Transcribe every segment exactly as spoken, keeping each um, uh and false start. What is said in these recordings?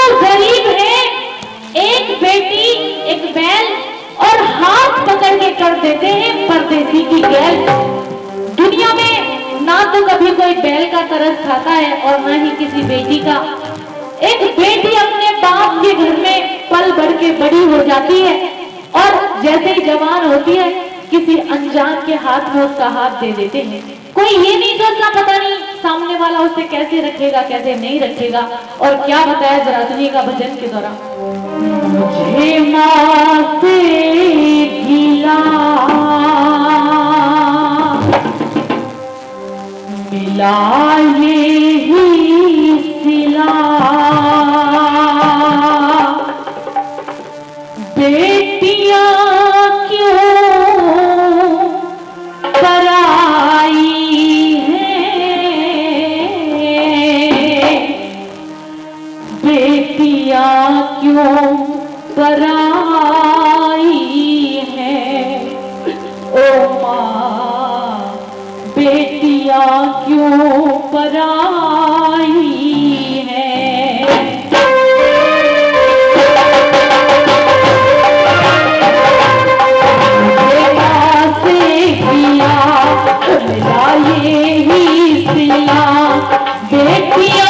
गरीब है, एक बेटी एक बैल और हाथ पकड़ के कर देते हैं परदेसी की गैल। दुनिया में ना तो कभी कोई बैल का तरस खाता है और ना ही किसी बेटी का। एक बेटी अपने बाप के घर में पल बढ़ के बड़ी हो जाती है और जैसे ही जवान होती है किसी अनजान के हाथ में उसका हाथ दे देते हैं। कोई ये नहीं सोचता पता नहीं सामने वाला उसे कैसे रखेगा कैसे नहीं रखेगा। और क्या बताया जरा सुनिए का भजन के दौरान। मुझे माँ से गिला मिला ये ही सिला, बेटियां पराई है ओ माँ, बेटियां क्यों पराई है। बेटा से किया मिला ये ही सिला, बेटियां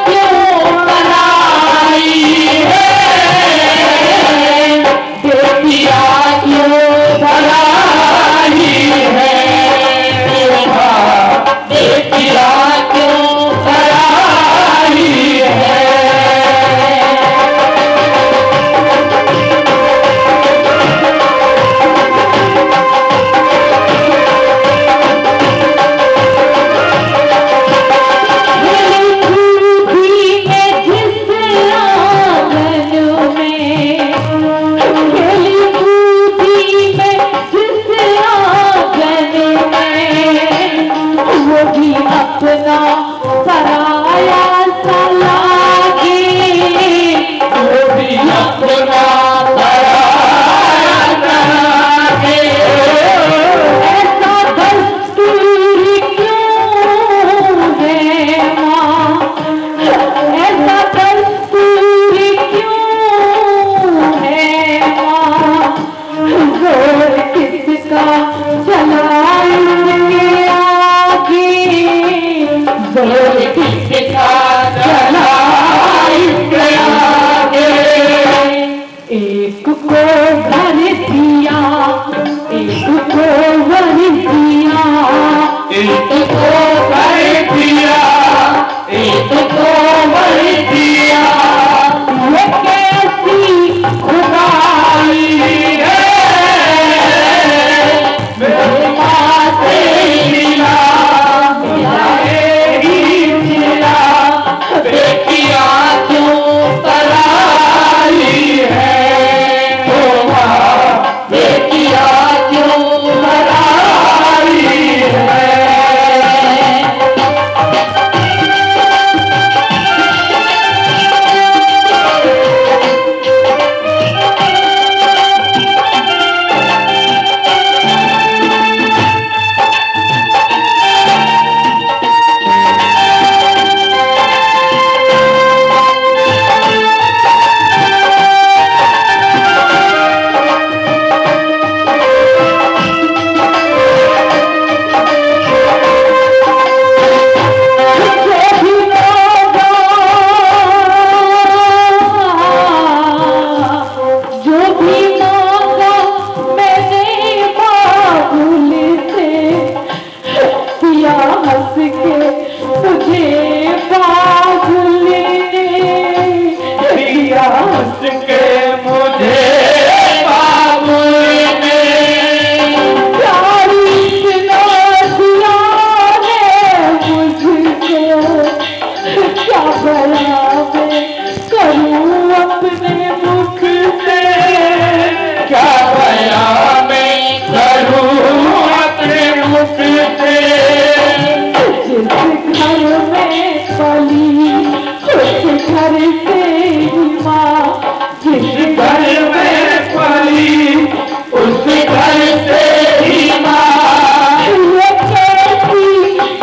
एक को भर दिया एक को भर दिया एक को भर दिया एक को भर दिया, ये कैसी खुदाई है। मेरे पास मिला मिला ही मिला, बेटियां क्यों पराई है।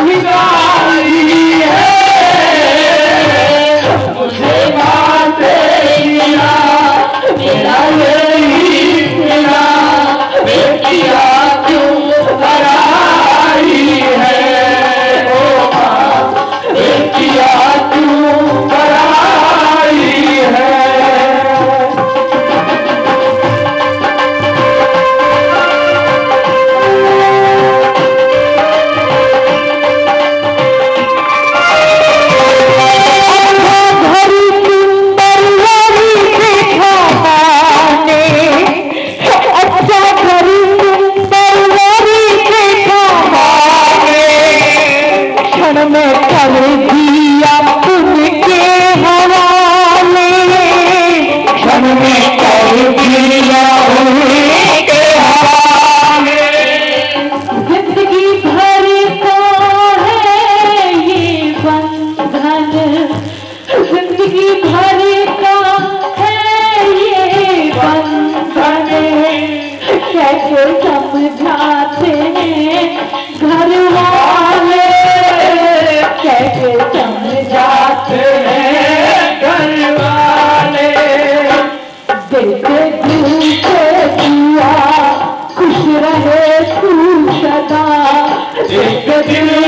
से दिन